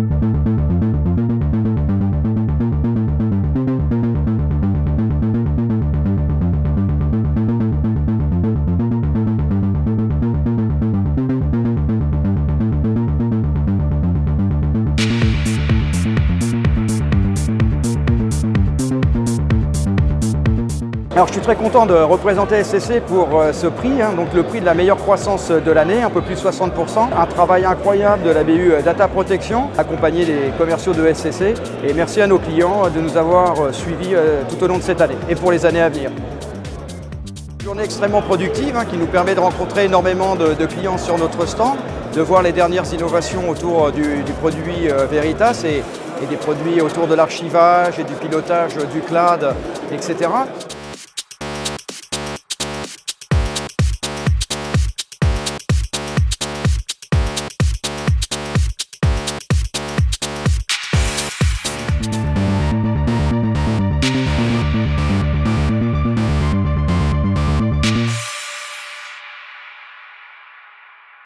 Alors, je suis très content de représenter SCC pour ce prix, donc le prix de la meilleure croissance de l'année, un peu plus de 60%. Un travail incroyable de la BU Data Protection, accompagné des commerciaux de SCC. Et merci à nos clients de nous avoir suivis tout au long de cette année et pour les années à venir. Une journée extrêmement productive qui nous permet de rencontrer énormément de clients sur notre stand, de voir les dernières innovations autour du produit Veritas et des produits autour de l'archivage et du pilotage du cloud, etc.